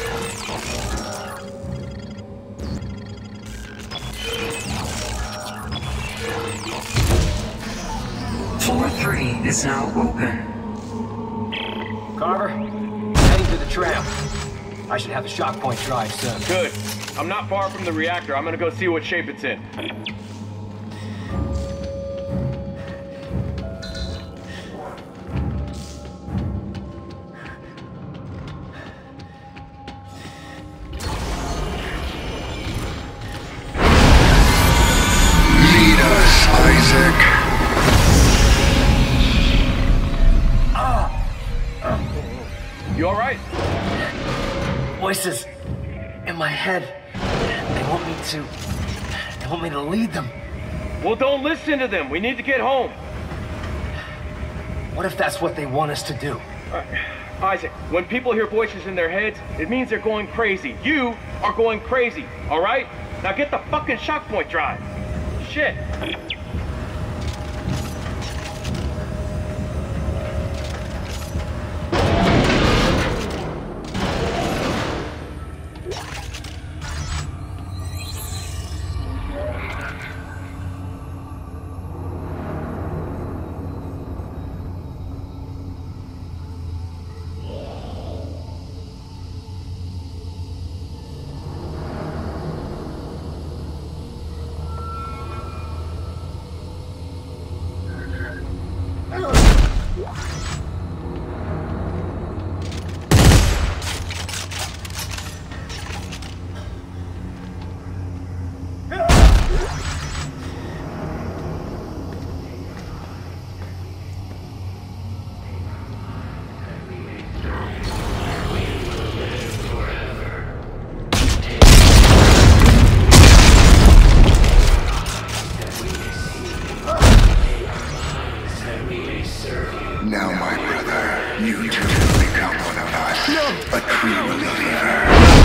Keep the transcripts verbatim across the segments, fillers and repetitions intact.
Floor three is now open. Carver, heading to the tram. I should have the shock point drive soon. Good. I'm not far from the reactor. I'm gonna go see what shape it's in. Lead us, Isaac. You alright? Voices in my head. They want me to... They want me to lead them. Well, don't listen to them. We need to get home. What if that's what they want us to do? Uh, Isaac, when people hear voices in their heads, it means they're going crazy. You are going crazy, alright? Now get the fucking shock point drive. Shit. Now, my brother, you too will become one of us. No. A true believer.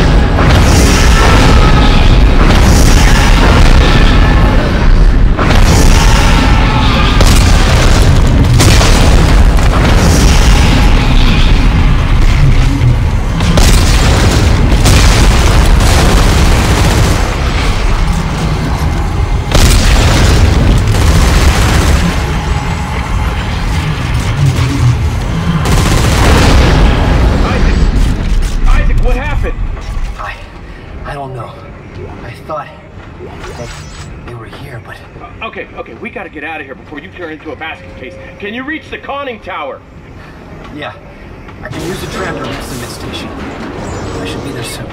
Okay, okay, we gotta get out of here before you turn into a basket case. Can you reach the conning tower? Yeah. I can use the tram to reach the mid-station. I should be there soon.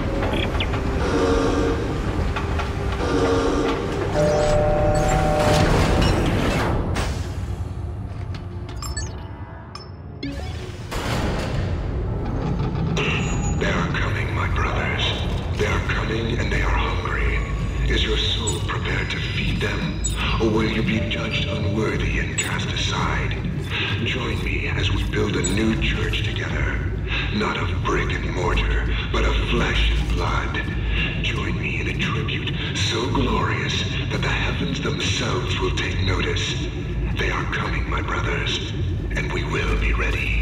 They are coming, my brothers. They are coming and they are hungry. Is your soul prepared to feed them? Or will you be judged unworthy and cast aside? Join me as we build a new church together. Not of brick and mortar, but of flesh and blood. Join me in a tribute so glorious that the heavens themselves will take notice. They are coming, my brothers, and we will be ready.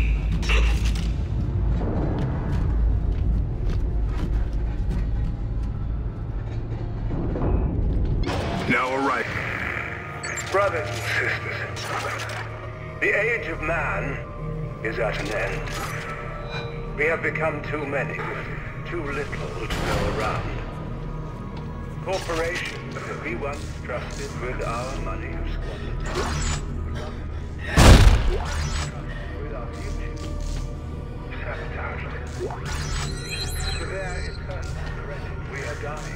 Now arrive. Brothers and sisters, the age of man is at an end. We have become too many with too little to go around. Corporations that we once trusted with our money have squandered. With our future, sabotaged it. To their eternal credit, we are dying.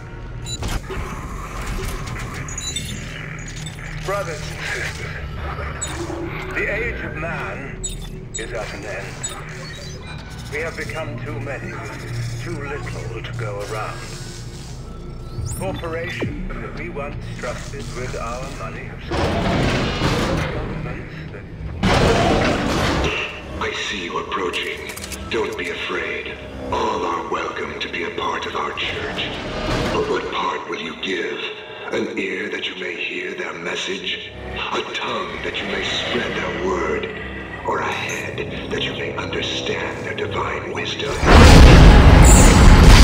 Brothers and sisters, the age of man is at an end. We have become too many with too little to go around. Corporations that we once trusted with our money have squandered. Governments that... I see you approaching. Don't be afraid. All are welcome to be a part of our church. But what part will you give? An ear that you may hear their message? A tongue that you may spread their word? Or a head that you may understand their divine wisdom?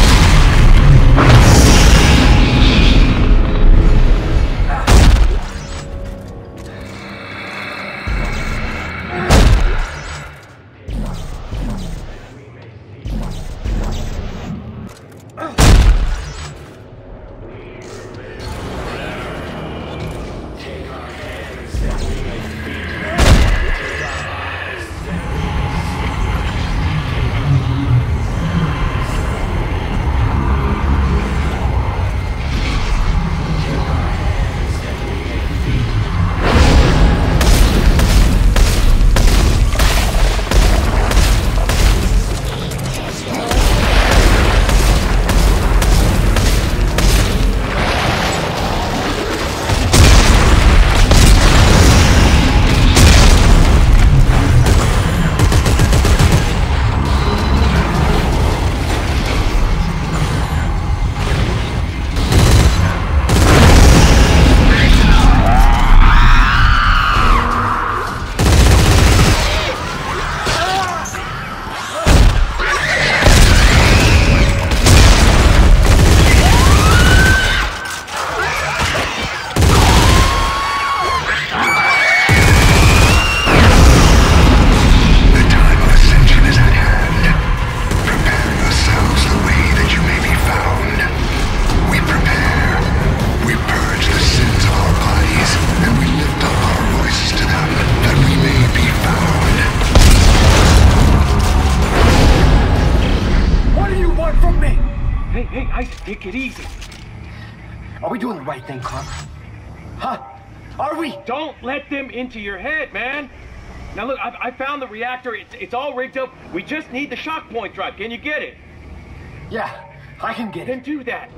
Hey, hey, Isaac, take it easy. Are we doing the right thing, Carver? Huh? Are we? Don't let them into your head, man. Now look, I, I found the reactor. It's, it's all rigged up. We just need the shock point drive. Can you get it? Yeah, I can get Then it. do that.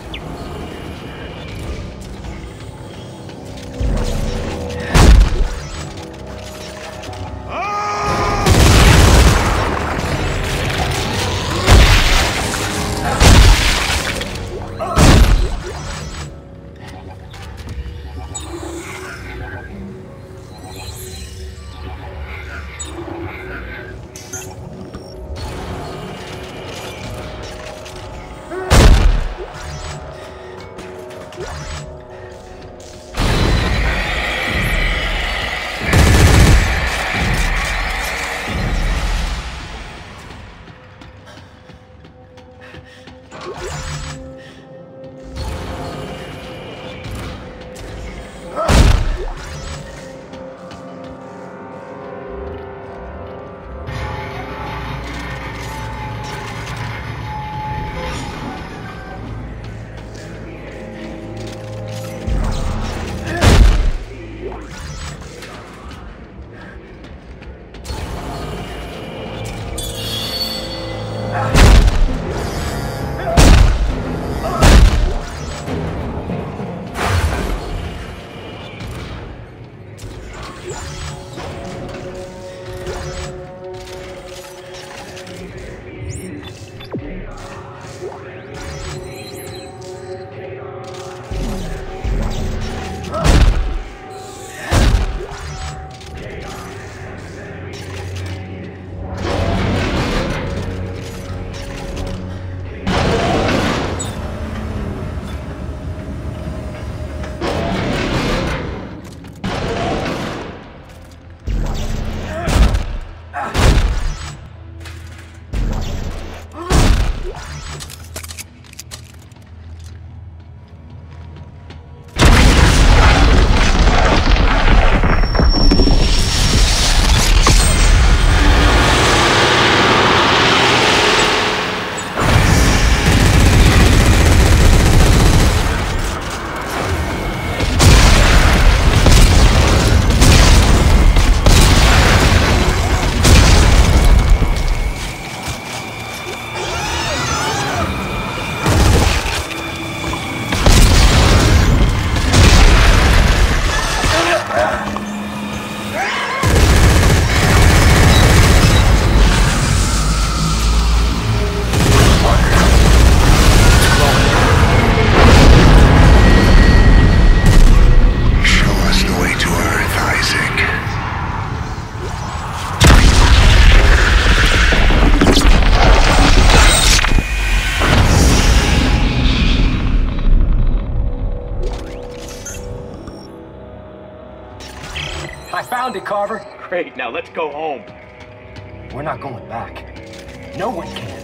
I found it, Carver. Great, now let's go home. We're not going back. No one can.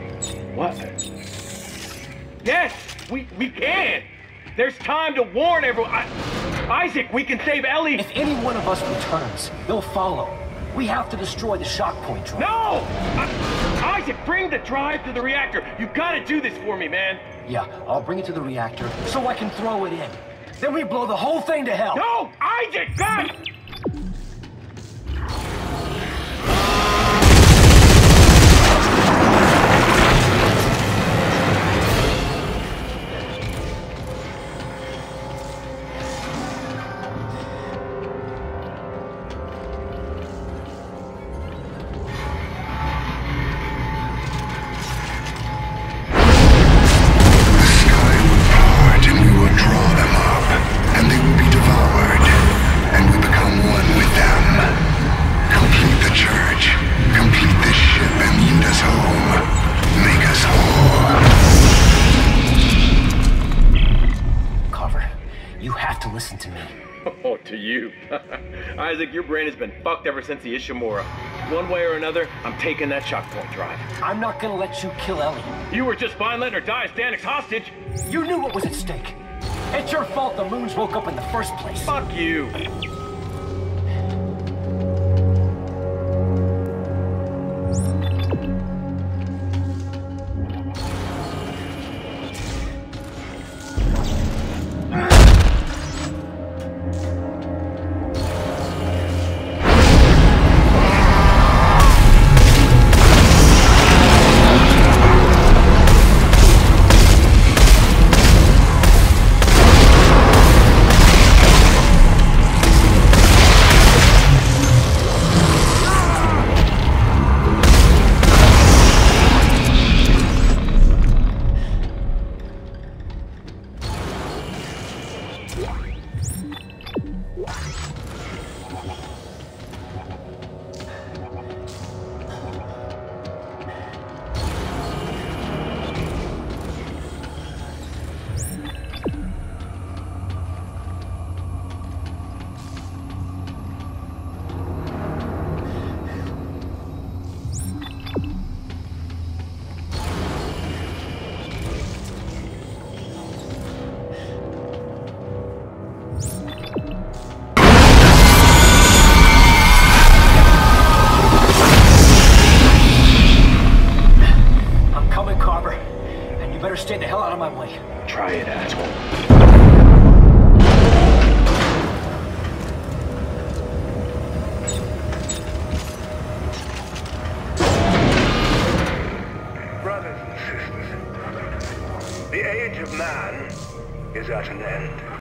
What? Yes, we, we can. There's time to warn everyone. I, Isaac, we can save Ellie. If any one of us returns, they'll follow. We have to destroy the shock point drive. No! I, Isaac, bring the drive to the reactor. You've got to do this for me, man. Yeah, I'll bring it to the reactor so I can throw it in. Then we blow the whole thing to hell. No! Isaac, God! Listen to me. Oh, to you. Isaac, your brain has been fucked ever since the Ishimura. One way or another, I'm taking that shock point drive. I'm not gonna let you kill Ellie. You were just fine letting her die as Danik's hostage. You knew what was at stake. It's your fault the Moons woke up in the first place. Fuck you. stay the hell out of my way. Try it, asshole. Brothers and sisters, the age of man is at an end.